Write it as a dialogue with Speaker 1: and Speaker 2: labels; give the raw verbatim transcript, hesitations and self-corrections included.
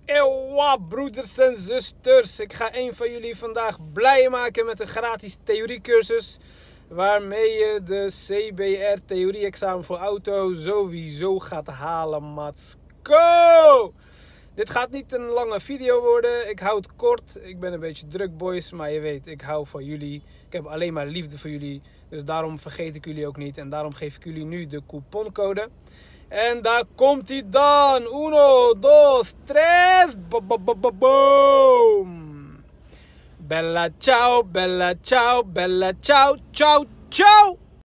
Speaker 1: Ewa, broeders en zusters. Ik ga een van jullie vandaag blij maken met een gratis theoriecursus. Waarmee je de C B R theorie-examen voor auto sowieso gaat halen, mats. Go! Dit gaat niet een lange video worden. Ik hou het kort. Ik ben een beetje druk, boys. Maar je weet, ik hou van jullie. Ik heb alleen maar liefde voor jullie. Dus daarom vergeet ik jullie ook niet. En daarom geef ik jullie nu de couponcode. En daar komt hij dan. Uno, dos, tres. Boom. Bella ciao, bella ciao, bella ciao, ciao, ciao.